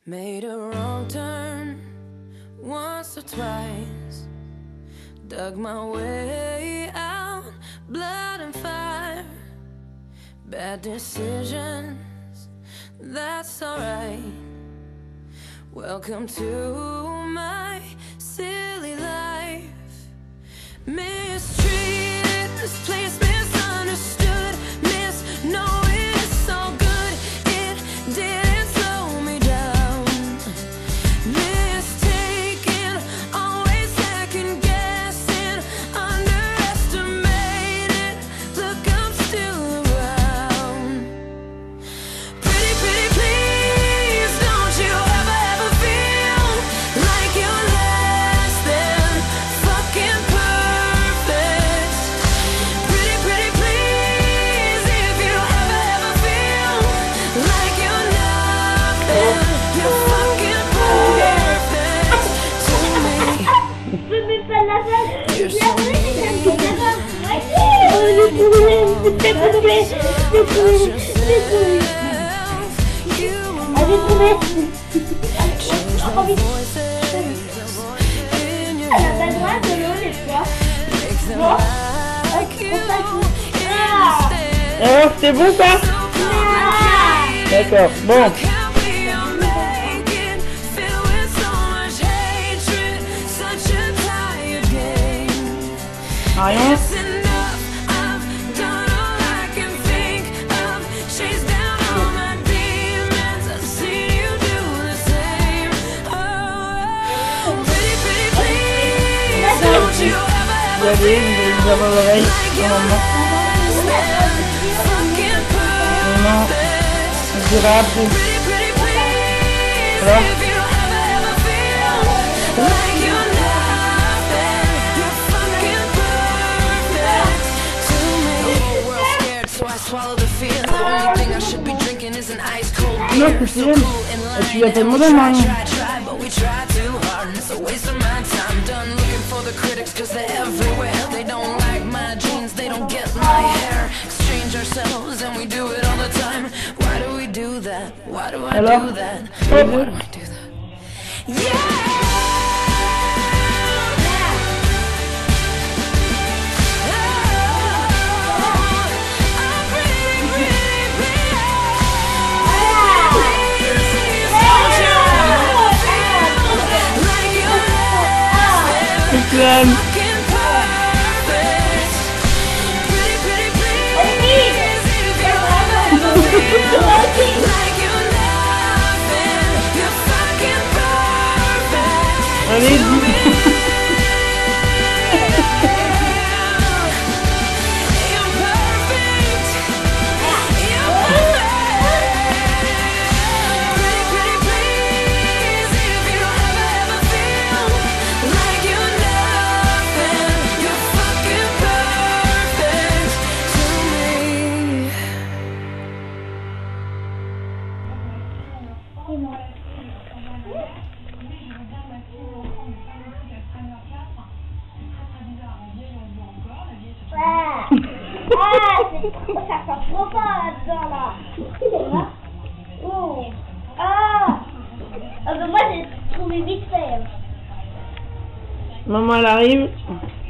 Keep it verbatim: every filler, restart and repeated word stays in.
Made a wrong turn once or twice, dug my way out, blood and fire, bad decisions, that's alright. Welcome to my silly life. Mistreated, this place misunderstood, miss knowing it's all good, it didn't slow me down. Mistaken, always second guessing, underestimated, look I'm still around. Pretty, pretty please, don't you ever, ever feel like you're less than fucking perfect. Pretty, pretty please, if you ever, ever feel like you're nothing, you're fucking perfect to me. You're so Alors, c'était bon ça? D'accord, bon. Rien. Vous allez, vous allez avoir l'oreille, normalement. Non, je dirai après. Alors non, c'est sûr. Et tu lui as pas demandé, Marion. Alors, Islam. Allez, dis. Ah, c'est trop, ça sent trop fort là-dedans là. Oh. Ah. Ah ben moi j'ai trouvé vite fait. Maman elle arrive.